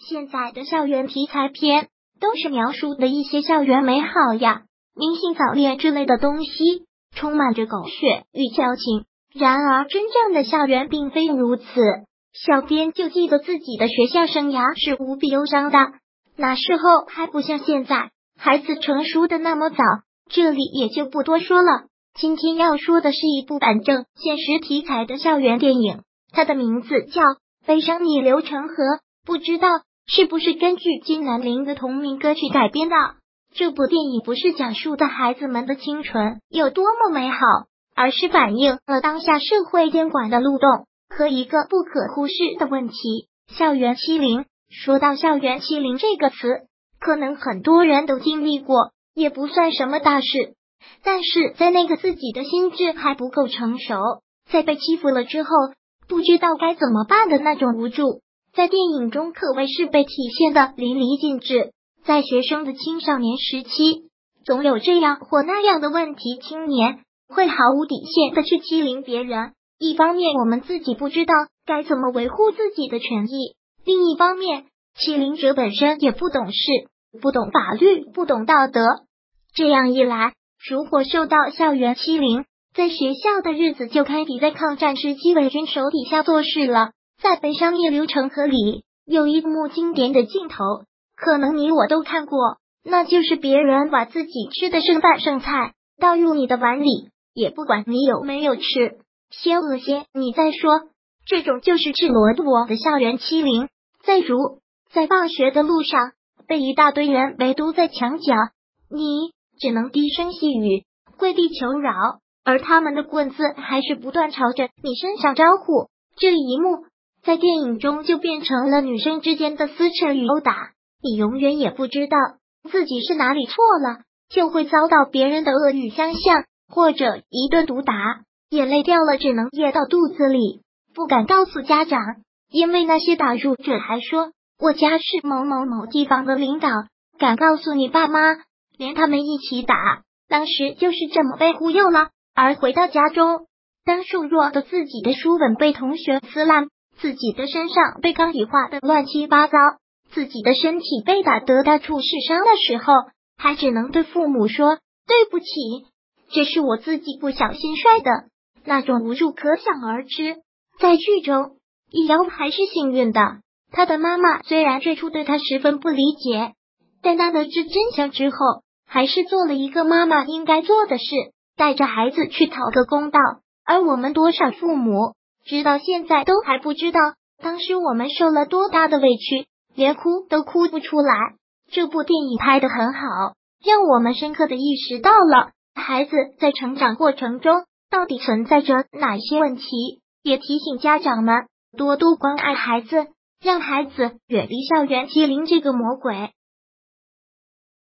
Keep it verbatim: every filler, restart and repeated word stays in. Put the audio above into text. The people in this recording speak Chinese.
现在的校园题材片都是描述的一些校园美好呀，明星早恋之类的东西，充满着狗血与矫情。然而真正的校园并非如此，小编就记得自己的学校生涯是无比忧伤的，那时候还不像现在，孩子成熟的那么早，这里也就不多说了。今天要说的是一部反正现实题材的校园电影，它的名字叫《悲伤逆流成河》，不知道是不是根据金南玲的同名歌曲改编的。这部电影不是讲述的孩子们的青春有多么美好，而是反映了当下社会监管的漏洞和一个不可忽视的问题——校园欺凌。说到校园欺凌这个词，可能很多人都经历过，也不算什么大事。但是在那个自己的心智还不够成熟，在被欺负了之后，不知道该怎么办的那种无助，在电影中可谓是被体现的淋漓尽致。在学生的青少年时期，总有这样或那样的问题青年会毫无底线的去欺凌别人。一方面我们自己不知道该怎么维护自己的权益，另一方面欺凌者本身也不懂事，不懂法律，不懂道德。这样一来，如果受到校园欺凌，在学校的日子就堪比在抗战时期伪军手底下做事了。在《悲伤逆流成河》里有一幕经典的镜头，可能你我都看过，那就是别人把自己吃的剩饭剩菜倒入你的碗里，也不管你有没有吃，先恶心你再说，这种就是赤裸裸的校园欺凌。再如在放学的路上被一大堆人围堵在墙角，你只能低声细语，跪地求饶，而他们的棍子还是不断朝着你身上招呼。这一幕在电影中就变成了女生之间的撕扯与殴打，你永远也不知道自己是哪里错了，就会遭到别人的恶语相向，或者一顿毒打，眼泪掉了只能噎到肚子里，不敢告诉家长，因为那些打入者还说我家是某某某地方的领导，敢告诉你爸妈，连他们一起打。当时就是这么被忽悠了。而回到家中，当瘦弱的自己的书本被同学撕烂，自己的身上被钢笔画的乱七八糟，自己的身体被打得到处是伤的时候，还只能对父母说对不起，这是我自己不小心摔的，那种无助可想而知。在剧中，易遥还是幸运的，他的妈妈虽然最初对他十分不理解，但他得知真相之后，还是做了一个妈妈应该做的事，带着孩子去讨个公道。而我们多少父母直到现在都还不知道当时我们受了多大的委屈，连哭都哭不出来。这部电影拍得很好，让我们深刻的意识到了孩子在成长过程中到底存在着哪些问题，也提醒家长们多多关爱孩子，让孩子远离校园欺凌这个魔鬼。